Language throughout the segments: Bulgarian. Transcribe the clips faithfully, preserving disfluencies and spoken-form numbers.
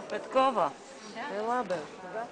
Петкова. Ела бе. Кога?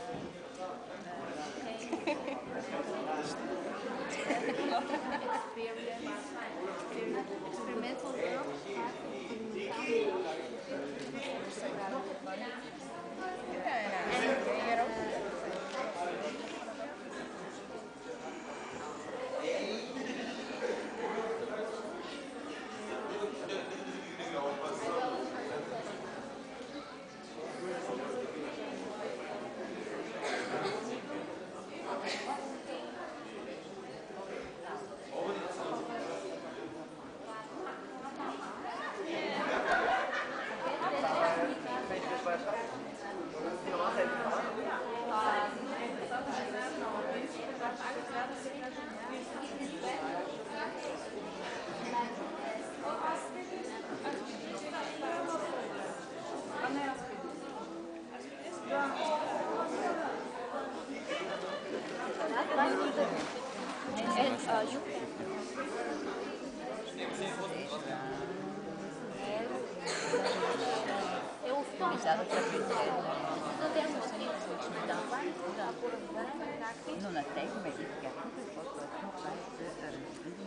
Но на тех медицинските какво точно това е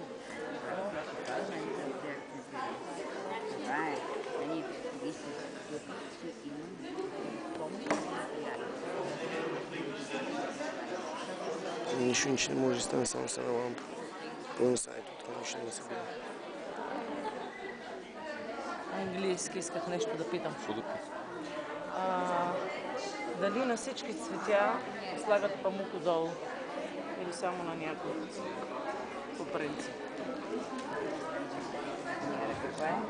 това е. Ние ви се Нищо, нищо не може да стане само с една лампа. Пълно сайто, това нищо не се бива. Английски исках нещо да питам. А, дали на всички цветя слагат памук отдолу? Или само на някои? По принцип. Каква е?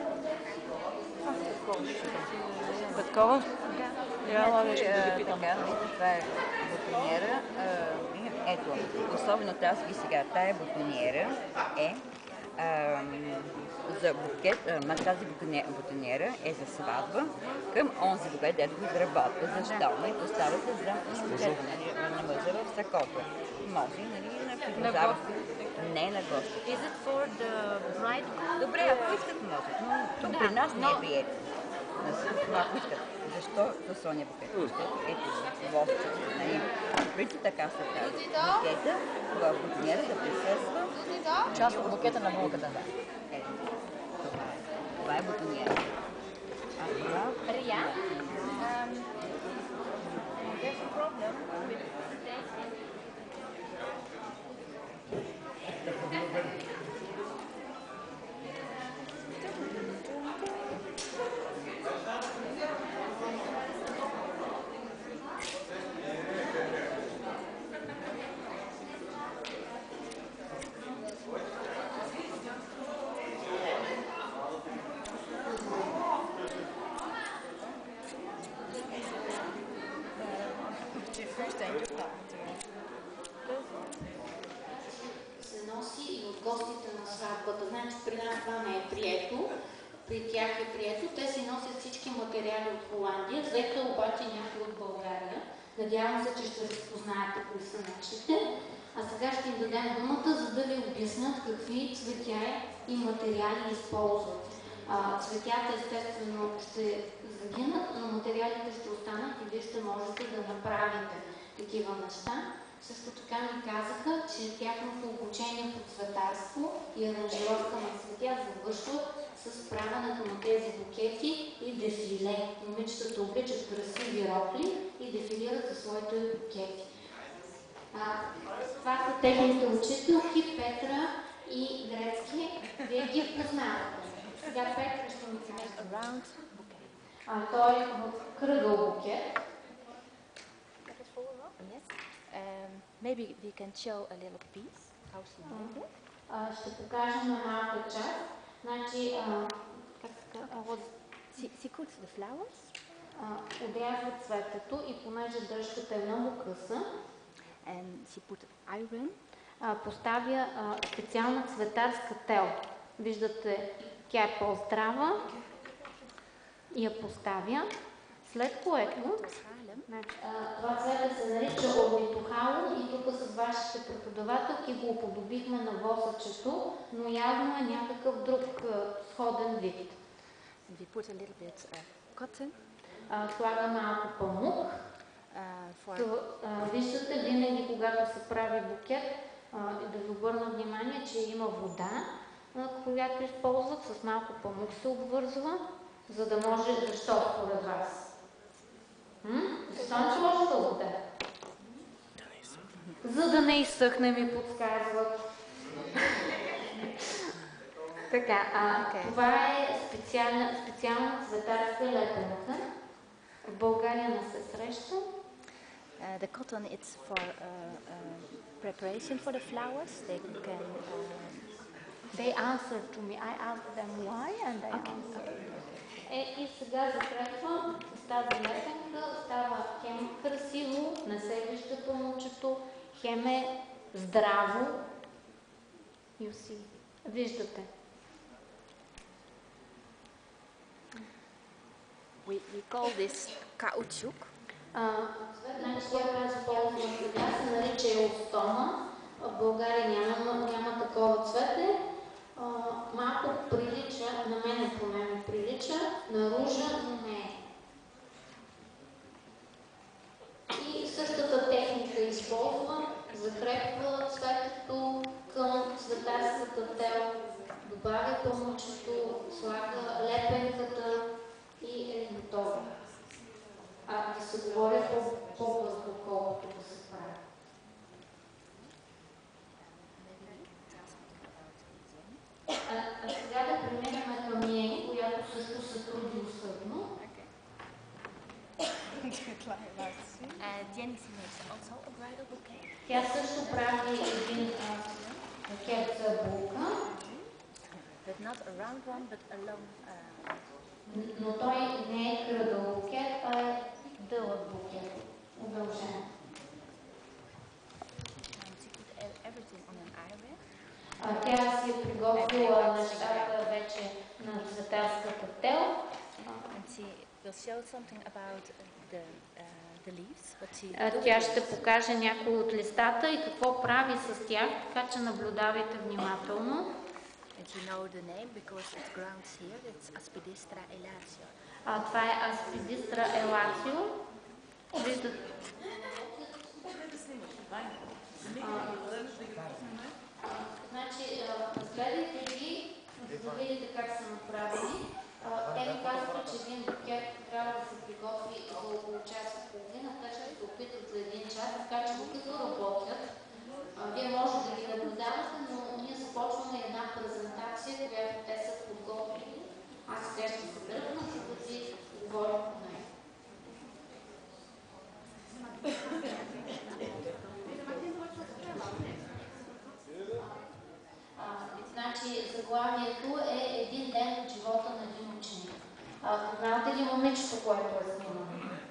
Петкова? Да. Я нещо да ги питам. Това е бутониера. Ето, особено тази и сега, тая бутониера е а, за букет, а, тази бутониера е за сватба към онзи букет, дето го изработва. Защо? И поставяте за букет на мъжа в сакото. Може, нали, на придружава. Не на гости. Is it for the bride? Добре, ако искат може, но тук при нас не е прието. Но ако искат. Защо за Соня букет? Защото ето ловче, нали? Преди така се прави. Букета в бутониера да присъства Част от букета на булката, да. Ето, това е. Това е бутониера. А това? Рия, um, there's a problem with се носи и от гостите на сватбата. Значи при нас това не е прието, при тях е прието. Те си носят всички материали от Холандия, взеха обаче някои от България. Надявам се, че ще се спознаете кои са нашите. А сега ще им дадем думата, за да ви обяснят какви цветя и материали използват. А, цветята естествено ще загинат, но материалите ще останат и вие ще можете да направите такива неща. Също така ми казаха, че тяхното обучение по цветарство и аранжировка на цветя завършва с правенето на тези букети и дефиле. Момичетата обличат красиви рокли и дефилират за своите букети. А, това са техните учителки Петра и Грецки. Вие ги познавате. Сега Петра ще ми каже. А, той е в кръгъл букет. Um, maybe we can show a little piece, how she did it. Uh, ще покажем на малка част. Значи, uh, как се казва? She, she cuts the flowers. Uh, отрязва цветето и понеже дръжката е много къса, and she put iron. Uh, поставя uh, специална цветарска тел. Виждате, тя е по-здрава и я поставя, след което това цвета се нарича орнитохало и тук с вашите преподавателки го уподобихме на восъчето, но явно е някакъв друг сходен вид. We put a little bit of cotton. а, слага малко памук. Uh, for То, а, виждате, винаги когато се прави букет, а, да ви обърна внимание, че има вода, а, която използват, с малко памук се обвързва, за да може, защо според вас? М? Защо не сложите вода? За да не изсъхне, ми подсказват. Така, а, Okay. това е специална, специална цветарска лепенка. В България не се среща. uh, the cotton, it's for uh, uh, preparation for the flowers. They can. Uh, They answered to me. I asked them why and they answered. Е, и сега закрепвам с тази лепенка, става хем красиво, не се вижда памучето, хем е здраво. You see. Виждате. we, we call this caoutchouc. А, значи, която използвам сега, се нарича елстома. В България няма, няма такова цвете. А, малко прилича, на мен поне ми прилича, на ружа, но не е. И същата техника използва, закрепва цветето към цветарската тел, добавя памучето, слага лепенката и е готово. А да се говори по-бързо, колкото да се прави. А, а сега да преминем към Ени, която също се труди усърдно. And Jenny makes also a bridal bouquet. Тя също прави един букет за булка, But not a round one, but a long. Uh, но той не е кръгъл букет, а е дълъг букет, удължен. and she put e- everything on an iron. А, тя си е приготвила нещата вече на цветарската тел. And she will show something about the uh, the leaves, what she. А, Тя ще покаже някои от листата и какво прави с тях, така че наблюдавайте внимателно. And you know the name because it grounds here. It's Aspidistra elatio. А, това е Aspidistra elatio. Виждате. А, значи, разгледайте ги, за да видите как са направени. А, Те ми казаха, че един букет трябва да се приготви за около час и половина, те ще се опитат за един час, така че докато работят, а, вие може да ги наблюдавате, но ние започваме една презентация, която те са подготвили. Аз сега ще се дръпна, за да ви говоря по нея. А, значи, заглавието е един ден от живота на един ученик. А, знаете ли момичето, което е снимано?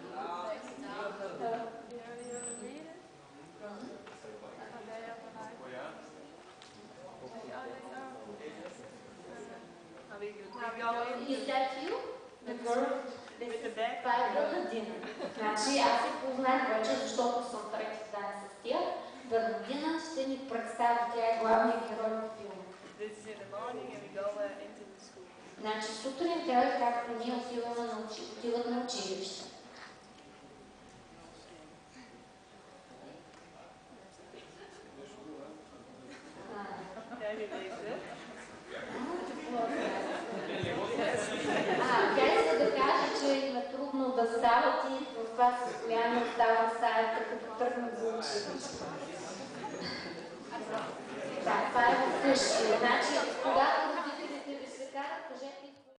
Is that you? The girl with the bag? Това е Бернардина. Значи аз се познах вече, защото съм трети ден с тях. Бернардина ще ни представи, тя е главният герой на филма. Значи сутрин тя е както ние отиваме на учи... отиват на училище. А, тя иска да каже, че им е трудно да стават и в това състояние остава в стаята, като тръгнат за училище. Да, това е вкъщи. Значи, когато